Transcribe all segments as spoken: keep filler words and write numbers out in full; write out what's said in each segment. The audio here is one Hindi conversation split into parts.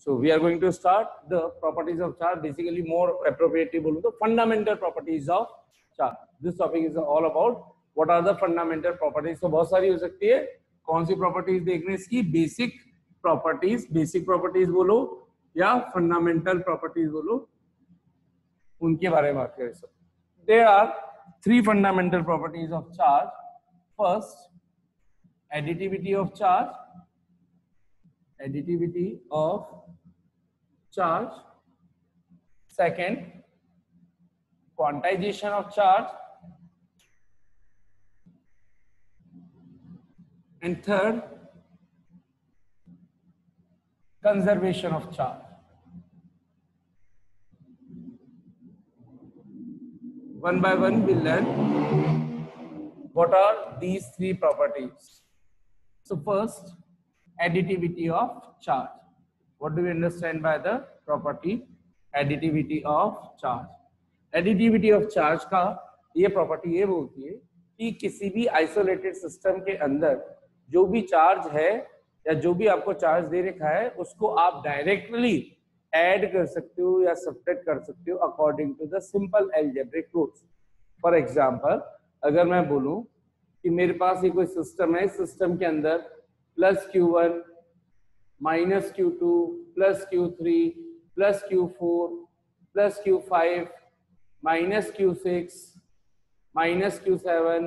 So we are going to start the properties of charge. Basically, more appropriately बोलूँ तो fundamental properties of charge. This topic is all about what are the fundamental properties. So बहुत सारी हो सकती है. कौन सी properties देखने इसकी? Basic properties, basic properties बोलो या fundamental properties बोलो, उनके बारे में बात करें. So there are three fundamental properties of charge. First, additivity of charge. Additivity of charge. Second, quantization of charge. And third, conservation of charge. One by one we'll learn what are these three properties. So first, additivity of charge. What do we understand by the property additivity of charge? Additivity of charge का ये property ये बोलती है कि किसी भी isolated system के अंदर जो भी charge है या जो भी आपको charge दे रखा है उसको आप directly add कर सकते हो या subtract कर सकते हो according to the simple algebraic rules. For example, अगर मैं बोलूं कि मेरे पास ये कोई system है, system के अंदर plus Q one minus Q two plus Q three plus Q four plus Q five minus Q six minus Q seven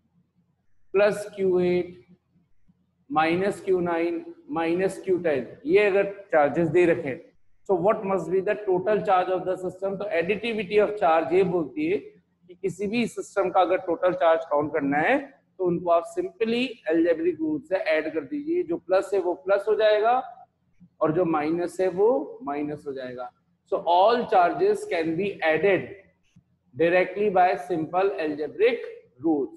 plus Q eight minus Q nine minus Q ten, ये अगर charges दे रखें, so what must be the total charge of the system? तो additivity of charge ये बोलती है कि किसी भी system का अगर total charge count करना है तो उनको आप सिंपली एल्जेब्रिक रूल से ऐड कर दीजिए. जो प्लस है वो प्लस हो जाएगा और जो माइनस है वो माइनस हो जाएगा. So all charges can be added directly by simple algebraic rules.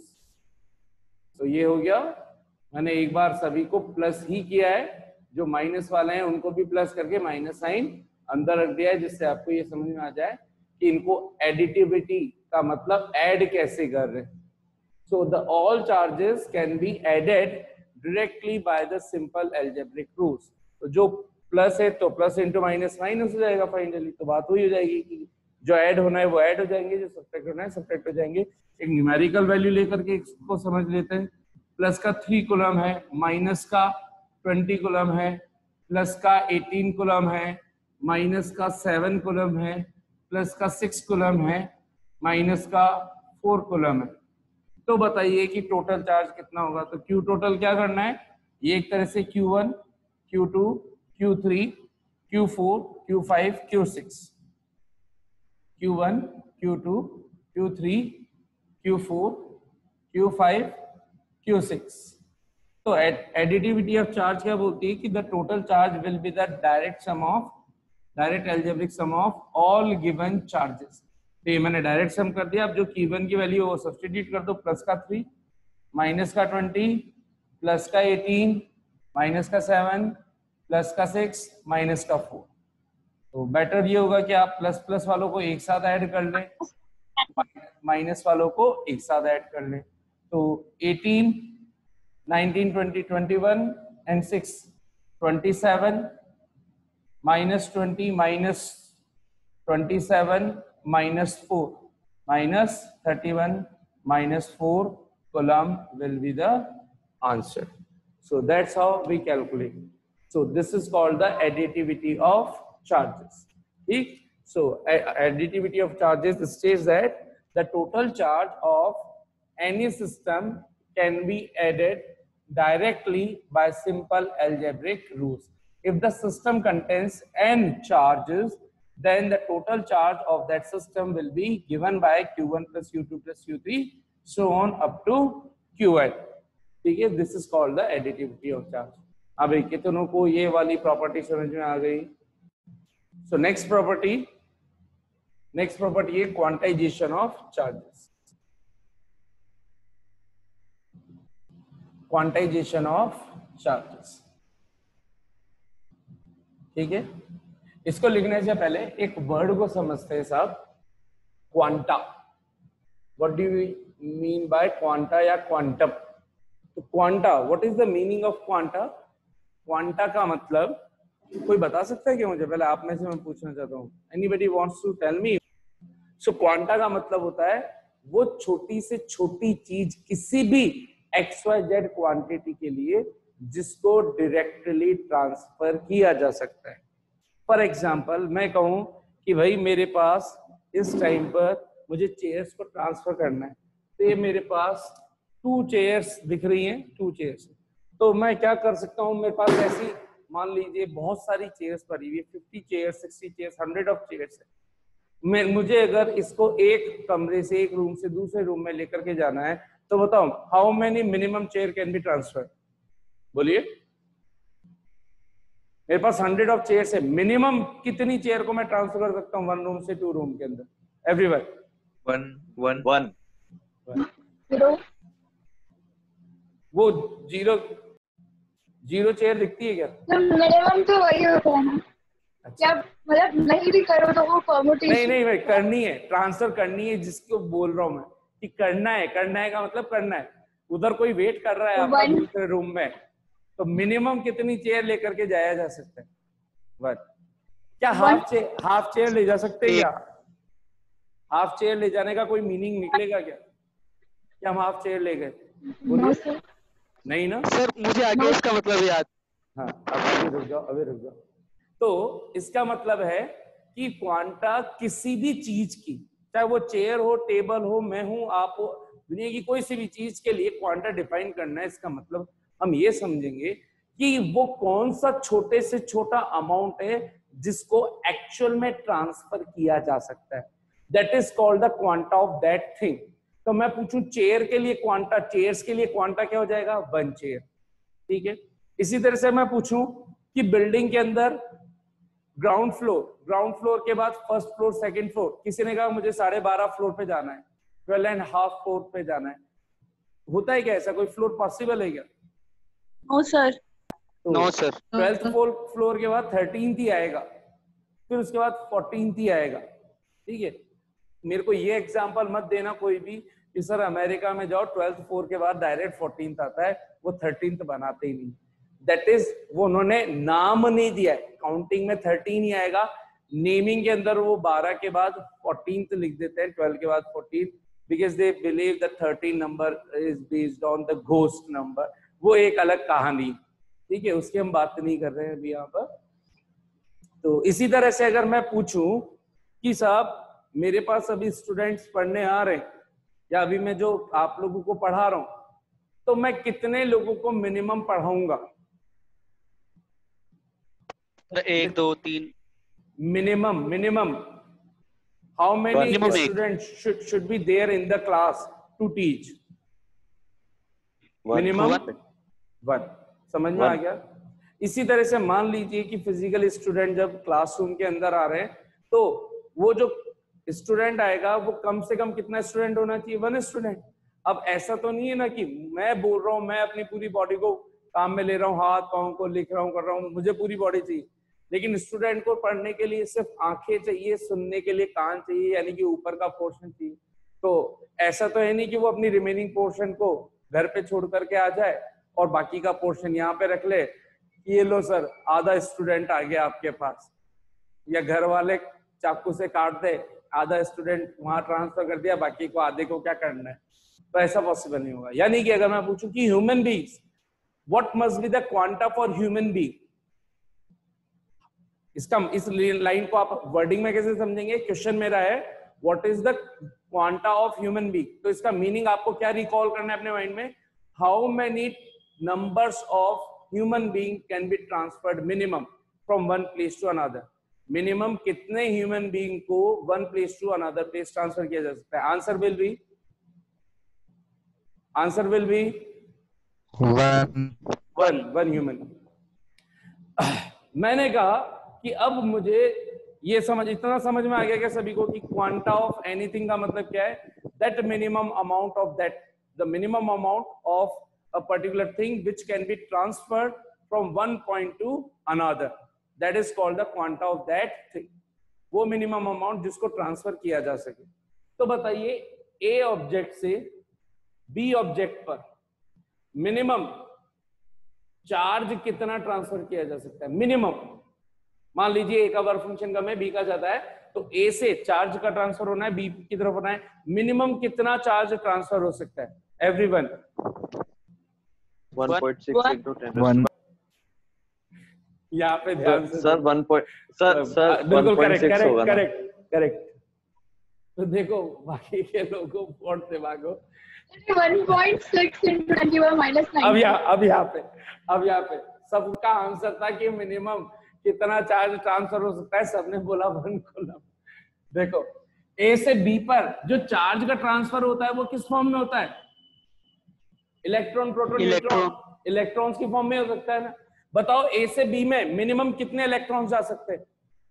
तो ये हो गया. मैंने एक बार सभी को प्लस ही किया है, जो माइनस वाले हैं उनको भी प्लस करके माइनस साइन अंदर रख दिया है, जिससे आपको ये समझ में आ जाए कि इनको एडिटिविटी का मतलब ऐड कैसे कर रहे हैं. So the all charges can be added directly by the simple algebraic rules. तो जो प्लस है तो प्लस इंटू माइनस माइनस हो जाएगा फाइनली. तो बात वही हो जाएगी कि जो ऐड होना है वो ऐड हो जाएंगे, जो सब्ट्रैक्ट होना है सब्ट्रैक्ट हो जाएंगे. एक न्यूमेरिकल वैल्यू लेकर के इसको समझ लेते हैं. प्लस का थ्री कूलम है, माइनस का ट्वेंटी कूलम है, प्लस का एटीन कूलम है, माइनस का सेवन कूलम है, प्लस का सिक्स कूलम है, माइनस का फोर कूलम है. तो बताइए कि टोटल चार्ज कितना होगा. तो Q टोटल क्या करना है, ये एक तरह से Q one, Q two, Q three, Q four, Q five, Q six. Q one, Q two, Q three, Q four, Q five, Q six. तो एडिटिविटी ऑफ चार्ज क्या बोलती है कि the total charge will be the direct sum of direct algebraic sum of all given charges. तो ये मैंने डायरेक्ट सम कर दिया. अब जो Q one की वैल्यू वो सब्स्टिट्यूट कर दो. प्लस का थ्री, माइनस का ट्वेंटी, प्लस का एटीन, माइनस का सेवन, प्लस का सिक्स, माइनस का फोर. तो बेटर ये होगा कि आप प्लस प्लस वालों को एक साथ ऐड कर लें, माइनस वालों को एक साथ ऐड कर लें. तो eighteen, nineteen, twenty, twenty one and six, twenty seven, minus twenty, minus twenty seven, minus four, minus thirty-one, minus four coulomb will be the answer. So that's how we calculate. So this is called the additivity of charges. Okay? So additivity of charges states that the total charge of any system can be added directly by simple algebraic rules. If the system contains n charges, then the total charge of that system will be given by Q one plus Q two plus Q three so on up to Qn. ठीक है, this is called the additivity of charge. अब कितनों को ये वाली प्रॉपर्टी समझ में आ गई. So next property, next property है quantization of charges. Quantization of charges. ठीक है, इसको लिखने से पहले एक वर्ड को समझते हैं साहब. Quanta. What do you mean by quanta या क्वांटम? तो quanta, what is the meaning of quanta? Quanta का मतलब कोई बता सकता है क्या मुझे? पहले आप में से मैं पूछना चाहता हूँ, anybody wants to tell me? So quanta का मतलब होता है वो छोटी से छोटी चीज किसी भी एक्स वाई जेड क्वांटिटी के लिए जिसको डायरेक्टली ट्रांसफर किया जा सकता है। फॉर एग्जाम्पल मैं कहूं कि भाई मेरे पास इस टाइम पर मुझे चेयर्स को ट्रांसफर करना है, तो ये मेरे पास टू चेयर्स दिख रही हैं, टू चेयर्स। तो मैं क्या कर सकता हूँ, मेरे पास ऐसी मान लीजिए बहुत सारी चेयर्स पड़ी हुई है, fifty chairs, sixty chairs, hundred of chairs है। मैं मुझे अगर इसको एक कमरे से, एक रूम से दूसरे रूम में लेकर के जाना है, तो बताओ how many minimum chair can be transfer? बोलिए। मेरे पास हंड्रेड ऑफ चेयर्स है, मिनिमम कितनी चेयर को मैं ट्रांसफर कर सकता हूँ वन रूम से टू रूम के अंदर? Everyone one one one zero. वो जीरो जीरो चेयर दिखती है क्या? मिनिमम तो वही होता है ना। अच्छा। क्या मतलब नहीं भी करो तो वो परमुटेशन। नहीं नहीं भाई, करनी है, ट्रांसफर करनी है, जिसको बोल रहा हूं मैं कि करना है। करना है का मतलब करना है। उधर कोई वेट कर रहा है आपका दूसरे रूम में, तो मिनिमम कितनी चेयर लेकर के जाया जा सकता है? वन। क्या हाफ चेयर हाफ चेयर ले जा सकते हैं क्या? हाफ चेयर ले जाने का कोई मीनिंग निकलेगा क्या? क्या हम हाफ चेयर ले गए? बोलिए। नहीं ना सर, मुझे आगे इसका मतलब याद। हाँ, अब अभी रुक जाओ, अभी रुक जाओ। तो इसका मतलब है कि क्वांटा किसी भी चीज की, चाहे वो चेयर हो, टेबल हो, मैं हूं, आप हो, दुनिया की कोई सी भी चीज के लिए क्वांटा डिफाइन करना है। इसका मतलब हम ये समझेंगे कि वो कौन सा छोटे से छोटा अमाउंट है जिसको एक्चुअल में ट्रांसफर किया जा सकता है। That is called the quanta of that thing. तो मैं पूछूं चेयर के लिए क्वांटा, चेयर्स के लिए क्वांटा क्या हो जाएगा? One chair. ठीक है। इसी तरह से मैं पूछूं कि बिल्डिंग के अंदर ग्राउंड फ्लोर, ग्राउंड फ्लोर के बाद फर्स्ट फ्लोर, सेकंड फ्लोर, किसी ने कहा मुझे साढ़े बारह फ्लोर पे जाना है, ट्वेल्व एंड हाफ फ्लोर पे जाना है, होता है क्या ऐसा? कोई फ्लोर पॉसिबल है क्या? No sir. No sir. Twelfth floor के बाद थर्टीन ही आएगा, फिर उसके बाद फोर्टीन ही आएगा। ठीक है। मेरे को ये एग्जांपल मत देना कोई भी कि सर अमेरिका में जाओ ट्वेल्थ फ्लोर के बाद डायरेक्ट फोर्टीन आता है, वो थर्टीन बनाते ही नहीं। दैट इज वो उन्होंने नाम नहीं दिया है, काउंटिंग में थर्टीन ही आएगा, नेमिंग के अंदर वो बारह के बाद फोर्टीन लिख देते हैं, ट्वेल्व के बाद fourteen, because they believe the thirteen number is based on the ghost number. वो एक अलग कहानी, ठीक है, उसकी हम बात नहीं कर रहे हैं अभी यहाँ पर। तो इसी तरह से अगर मैं पूछूं कि साहब मेरे पास अभी स्टूडेंट्स पढ़ने आ रहे हैं, या अभी मैं जो आप लोगों को पढ़ा रहा हूं, तो मैं कितने लोगों को मिनिमम पढ़ाऊंगा? एक दो तीन minimum minimum how many students should should be there in the class to teach? Minimum one. समझ में आ गया? इसी तरह से मान लीजिए कि फिजिकल स्टूडेंट जब क्लासरूम के अंदर आ रहे हैं, तो वो जो स्टूडेंट आएगा वो कम से कम कितना स्टूडेंट होना चाहिए? One student. अब ऐसा तो नहीं है ना कि मैं बोल रहा हूं, मैं अपनी पूरी बॉडी को काम में ले रहा हूँ, हाथ पांव को लिख रहा हूँ, कर रहा हूँ, मुझे पूरी बॉडी चाहिए, लेकिन स्टूडेंट को पढ़ने के लिए सिर्फ आंखें चाहिए, सुनने के लिए कान चाहिए, यानी कि ऊपर का पोर्शन चाहिए। तो ऐसा तो है नहीं कि वो अपनी रिमेनिंग पोर्शन को घर पे छोड़ करके आ जाए और बाकी का पोर्शन यहाँ पे रख ले, ये लो सर आधा स्टूडेंट आ गया आपके पास, या घर वाले चाकू से काट दे, आधा स्टूडेंट वहां ट्रांसफर कर दिया, बाकी को आधे को क्या करना है? तो ऐसा पॉसिबल नहीं होगा। यानी कि अगर मैं पूछूं कि human beings, what must be the quanta for human being, इसका इस लाइन को आप वर्डिंग में कैसे समझेंगे? क्वेश्चन मेरा है what is the quanta of human being, तो इसका मीनिंग आपको क्या रिकॉल करना है अपने माइंड में? How many numbers of human being can be transferred minimum from one place to another. Minimum कितने ह्यूमन बीइंग को one place to another place transfer किया जा सकता है? Answer will be answer will be one one one human. मैंने कहा कि अब मुझे ये समझ, इतना समझ में आ गया क्या सभी को कि क्वांटा ऑफ एनीथिंग का मतलब क्या है? That minimum amount of that, the minimum amount of a particular thing which can be transferred from one point to another, that is called the quanta of that thing. वो मिनिमम अमाउंट जिसको ट्रांसफर किया जा सके। तो बताइए ए ऑब्जेक्ट से बी ऑब्जेक्ट पर मिनिमम चार्ज कितना ट्रांसफर किया जा सकता है? मिनिमम मान लीजिए ए का वर्क फंक्शन कम है, बी का ज्यादा है, तो ए से चार्ज का ट्रांसफर होना है, बी की तरफ होना है, मिनिमम कितना चार्ज ट्रांसफर हो सकता है everyone? One point six into ten raised one to यहाँ पे ध्यान से sir one point sir sir बिल्कुल वन पॉइंट करेक्ट सिक्स होगा करेक्ट ना? Correct correct. तो देखो बाकी के लोगों को और दिमागो one point six into ten to the power minus अब nineteen. यहाँ अब यहाँ पे अब यहाँ पे सबका आंसर था कि मिनिमम कितना चार्ज ट्रांसफर हो सकता है, सबने बोला वन कूलम। देखो ए से बी पर जो चार्ज का ट्रांसफर होता है वो किस फॉर्म में होता है? इलेक्ट्रॉन प्रोटॉन न्यूट्रॉन इलेक्ट्रॉन्स की फॉर्म में हो सकता है ना। बताओ ए से बी में मिनिमम कितने इलेक्ट्रॉन्स जा सकते हैं?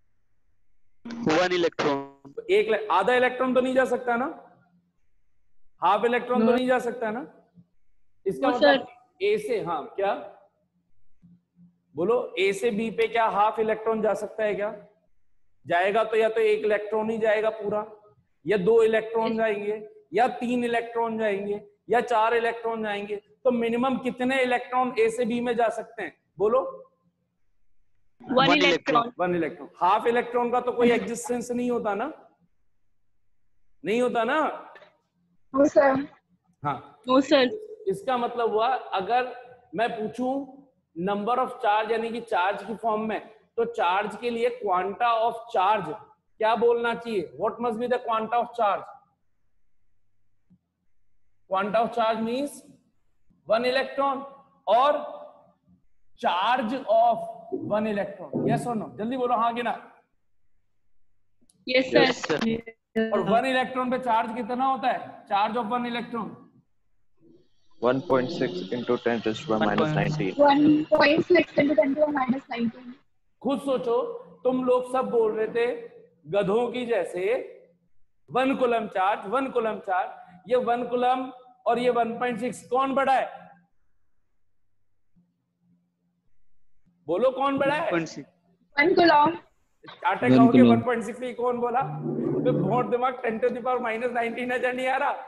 One electron. एक आधा इलेक्ट्रॉन तो नहीं जा सकता ना, हाफ इलेक्ट्रॉन तो नहीं जा सकता ना। इसका No, मतलब ए से, हाँ क्या बोलो, ए से बी पे क्या हाफ इलेक्ट्रॉन जा सकता है? क्या जाएगा तो या तो एक इलेक्ट्रॉन ही जाएगा पूरा, या दो इलेक्ट्रॉन जाएंगे, या तीन इलेक्ट्रॉन जाएंगे, या चार इलेक्ट्रॉन जाएंगे। तो मिनिमम कितने इलेक्ट्रॉन ए से बी में जा सकते हैं बोलो? One electron. One electron. Half electron का तो कोई एग्जिस्टेंस नहीं होता ना, नहीं होता ना। No sir. हाँ No sir. इसका मतलब हुआ अगर मैं पूछूं नंबर ऑफ चार्ज यानी कि चार्ज की फॉर्म में, तो चार्ज के लिए क्वांटा ऑफ चार्ज क्या बोलना चाहिए? What must be the quanta of charge? Quanta of charge means one electron और charge of one electron. Yes और नो? जल्दी बोलो हाँ कि ना। Yes sir. Yes, sir. और वन इलेक्ट्रॉन पे चार्ज कितना होता है? Charge of one electron one point six into ten raised to the power minus nineteen. One point six into ten to the minus nineteen. खुद सोचो, तुम लोग सब बोल रहे थे गधों की जैसे one coulomb charge one coulomb charge. ये वन कुलम और ये वन पॉइंट सिक्स कौन बड़ा है? बोलो कौन बड़ा है? One coulomb. चार्टे कहोगे वन पॉइंट सिक्स ही कौन बोला? तो बहुत दिमाग ten to the power minus nineteen नजर नहीं आ रहा।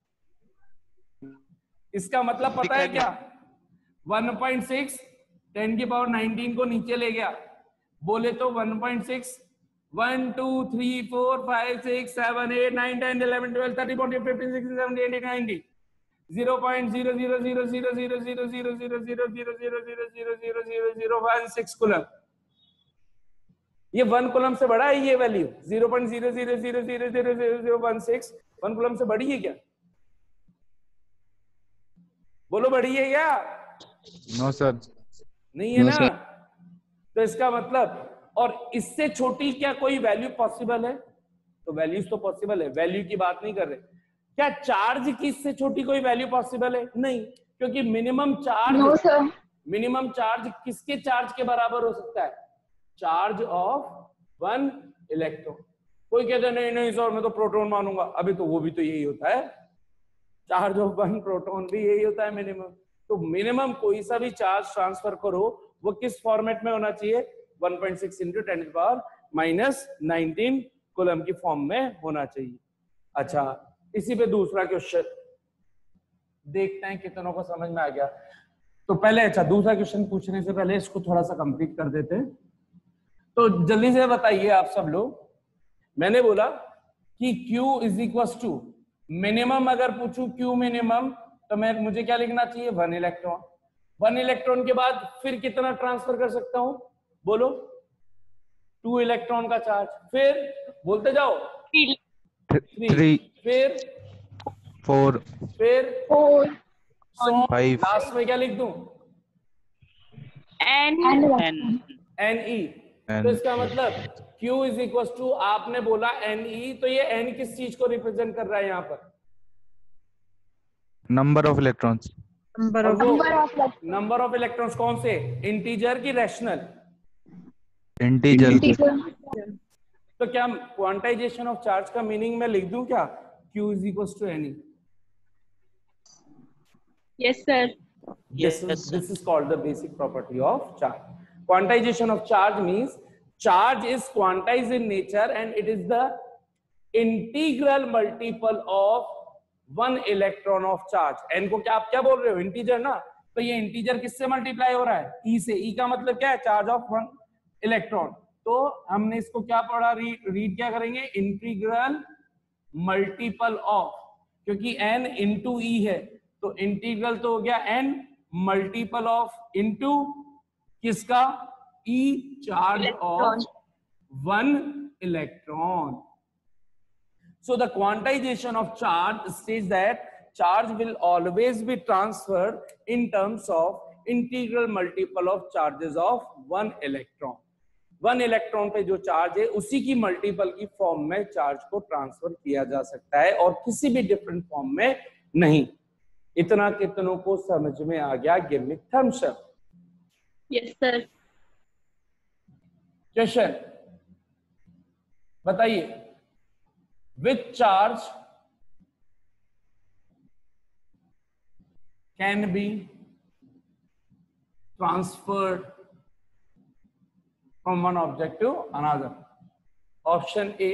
इसका मतलब पता है क्या? वन पॉइंट सिक्स टेन की पावर नाइनटीन को नीचे ले गया, बोले तो one point six one two three four five six seven eight nine ten eleven twelve thirty forty fifteen sixteen seventeen eighteen nineteen zero point zero zero zero zero zero zero zero zero zero zero zero zero zero zero zero zero one six coulomb. ये वन कुलम से बड़ा है ये value zero point zero zero zero zero zero zero zero one six one coulomb से बड़ी है क्या? बोलो बड़ी है क्या? No sir. नहीं है No, ना। sir. तो इसका मतलब, और इससे छोटी क्या कोई वैल्यू पॉसिबल है? तो वैल्यूज तो पॉसिबल है, वैल्यू की बात नहीं कर रहे। क्या चार्ज की इससे छोटी कोई वैल्यू पॉसिबल है? नहीं, क्योंकि minimum charge No sir. Minimum charge किसके चार्ज के बराबर हो सकता है? Charge of one electron. कोई कहता नहीं नहीं सर मैं तो प्रोटॉन मानूंगा, अभी तो वो भी तो यही होता है, चार्ज ऑफ वन प्रोटॉन भी यही होता है मिनिमम। तो मिनिमम कोई सा भी चार्ज ट्रांसफर करो वो किस फॉर्मेट में होना चाहिए? One point six into ten to the power minus nineteen coulomb की फॉर्म में होना चाहिए। अच्छा, इसी पे दूसरा क्वेश्चन देखते हैं कितनों को समझ में आ गया। तो पहले अच्छा दूसरा क्वेश्चन पूछने से पहले इसको थोड़ा सा कंप्लीट कर देते हैं। तो जल्दी से बताइए आप सब लोग, मैंने बोला कि Q is equal to minimum, अगर पूछूं Q मिनिमम तो मैं मुझे क्या लिखना चाहिए? One electron. वन इलेक्ट्रॉन के बाद फिर कितना ट्रांसफर कर सकता हूं? बोलो टू इलेक्ट्रॉन का चार्ज, फिर बोलते जाओ थ्री, फिर फोर, फिर Four. फाइव, लास्ट में क्या लिख दूं? And and n e. तो इसका मतलब Q इज इक्वल टू, आपने बोला एन ई, तो ये एन किस चीज को रिप्रेजेंट कर रहा है यहाँ पर? Number of electrons. और वो number of electrons. Number of electrons कौन से? इंटीजर की रैशनल? इंटीजर। Integer. तो क्या क्वांटाइजेशन ऑफ चार्ज का मीनिंग मैं लिख दूं क्या? Q is equal to n e. Yes sir. This is this is called the basic property of charge. Quantization of charge means charge is quantized in nature and it is the integral multiple of one electron of charge. n को क्या आप क्या बोल रहे हो? इंटीजर ना। तो ये इंटीजर किससे मल्टीप्लाई हो रहा है? e से। e का मतलब क्या है? Charge of one electron. तो हमने इसको क्या पढ़ा, रीड रीड क्या करेंगे, इंटीग्रल मल्टीपल ऑफ, क्योंकि n इंटू ई है तो इंटीग्रल तो हो गया n मल्टीपल ऑफ इंटू किसका, e charge of one electron. So the quantization of charge states that charge will always be transferred in terms of integral multiple of charges of one electron. One electron पे जो चार्ज है उसी की मल्टीपल की फॉर्म में चार्ज को ट्रांसफर किया जा सकता है और किसी भी डिफरेंट फॉर्म में नहीं. इतना कितनों को समझ में आ गया? Give me thumbs up. Yes sir. Question बताइए, which charge can be transferred from one object to another? Option A,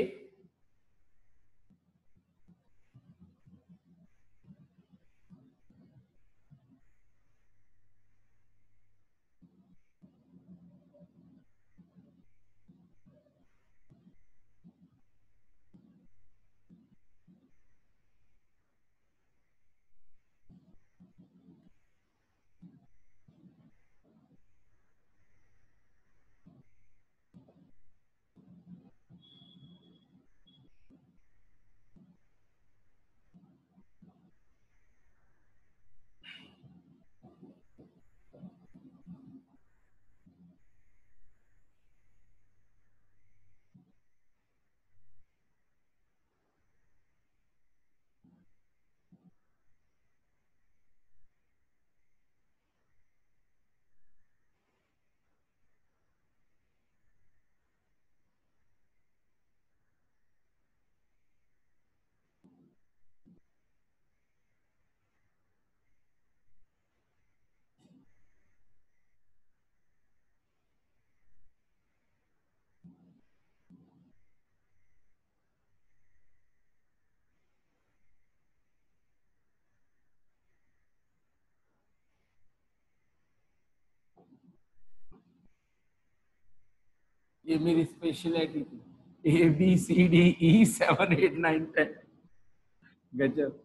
ये मेरी स्पेशलिटी थी. A B C D E seven eight nine ten. गजब.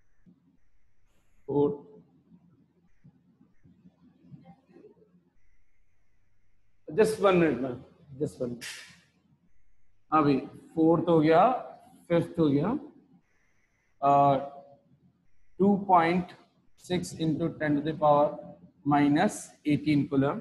फोर, जस्ट वन मिनट में, जस्ट वन मिनट. अभी फोर्थ हो गया, फिफ्थ हो गया, two point six into ten to the power minus eighteen coulomb,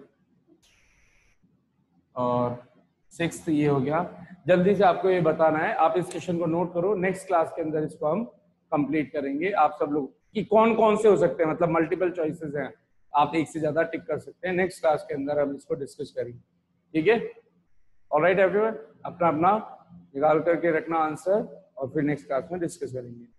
और सिक्स ये हो गया. जल्दी से आपको ये बताना है, आप इस क्वेश्चन को नोट करो, नेक्स्ट क्लास के अंदर इसको हम कंप्लीट करेंगे. आप सब लोग कि कौन कौन से हो सकते हैं, मतलब मल्टीपल चॉइसेस हैं, आप एक से ज्यादा टिक कर सकते हैं. नेक्स्ट क्लास के अंदर हम इसको डिस्कस करेंगे. ठीक है, ऑलराइट एवरीवन, अपना अपना निकाल करके रखना आंसर और फिर नेक्स्ट क्लास में डिस्कस करेंगे.